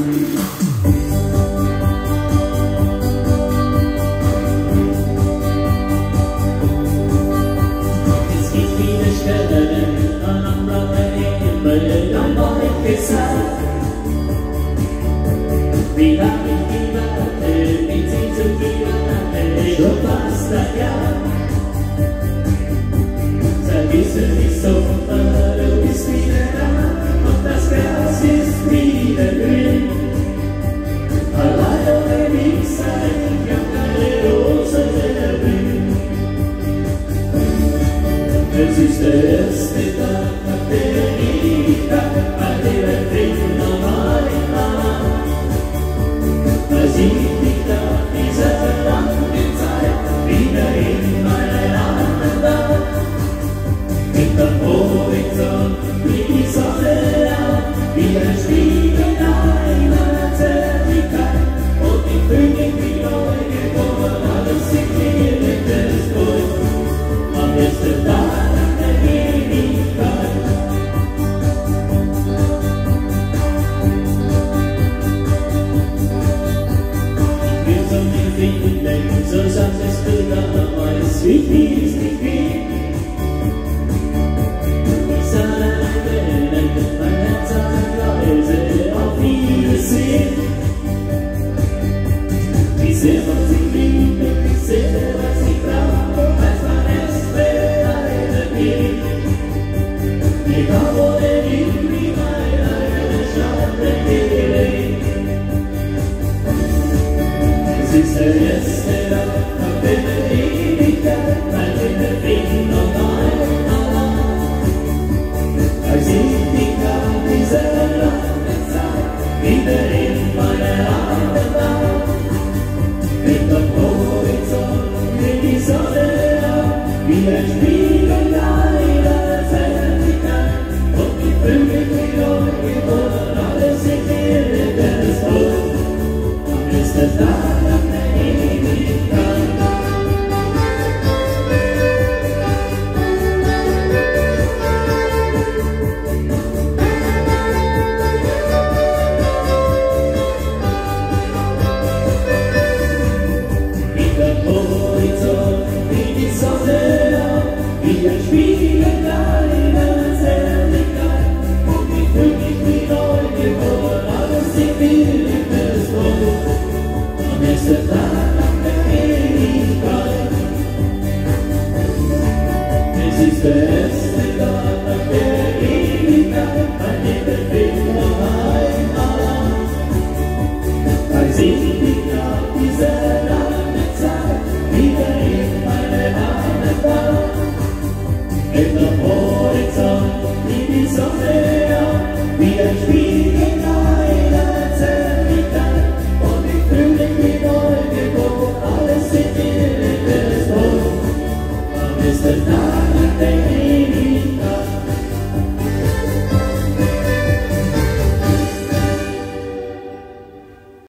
Es gibt viele Stellen an anderen Himmel, an euch gesagt. Wie hab ich gewartet, mit sie zu gehen, schon fast ein Jahr. Vergiss nicht Sommer, du bist wieder da und das Gras ist wieder grün. Allein ohne mich sein, kann keine Rose erblühen. Es ist der erste Tag nach der Ewigkeit, bei der Welt normal war. Als ich nicht nach dieser langen Zeit wieder in meinen Armen war. Hinterm Horizont blieb die Sonne auf, wie ein Spiegel einer Zärtlichkeit. Und ich fühl mich wie neu geboren, alles in mir wird es gut. Am ersten Tag nach der Ewigkeit. Ich will so mir finden, so sagtest du damals, wie viel es nicht geht. Wie sehr man sich liebt, wie sehr was ich brauche, weiß man erst, wer alleine geht. Ich hab ohne dich wie meine Schande gelebt. Es ist der erste Tag